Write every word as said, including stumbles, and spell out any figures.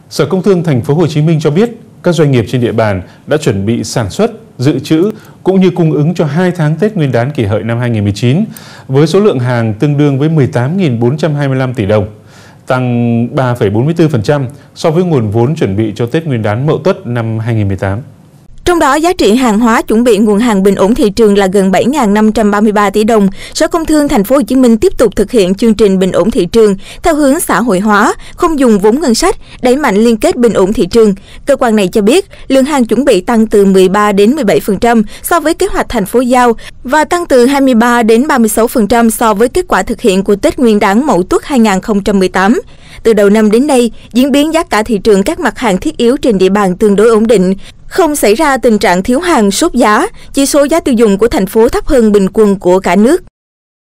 Sở Công Thương Thành phố Hồ Chí Minh cho biết các doanh nghiệp trên địa bàn đã chuẩn bị sản xuất, dự trữ cũng như cung ứng cho hai tháng Tết Nguyên đán Kỷ Hợi năm hai nghìn không trăm mười chín với số lượng hàng tương đương với mười tám nghìn bốn trăm hai mươi lăm tỷ đồng, tăng ba phẩy bốn mươi tư phần trăm so với nguồn vốn chuẩn bị cho Tết Nguyên đán Mậu Tuất năm hai nghìn không trăm mười tám. Trong đó, giá trị hàng hóa chuẩn bị nguồn hàng bình ổn thị trường là gần bảy nghìn năm trăm ba mươi ba tỷ đồng. Sở Công Thương Thành phố Hồ Chí Minh tiếp tục thực hiện chương trình bình ổn thị trường theo hướng xã hội hóa, không dùng vốn ngân sách, đẩy mạnh liên kết bình ổn thị trường. Cơ quan này cho biết, lượng hàng chuẩn bị tăng từ mười ba đến mười bảy phần trăm so với kế hoạch thành phố giao và tăng từ hai mươi ba đến ba mươi sáu phần trăm so với kết quả thực hiện của Tết Nguyên đán Mậu Tuất hai nghìn không trăm mười tám. Từ đầu năm đến nay, diễn biến giá cả thị trường các mặt hàng thiết yếu trên địa bàn tương đối ổn định, không xảy ra tình trạng thiếu hàng sốt giá, chỉ số giá tiêu dùng của thành phố thấp hơn bình quân của cả nước.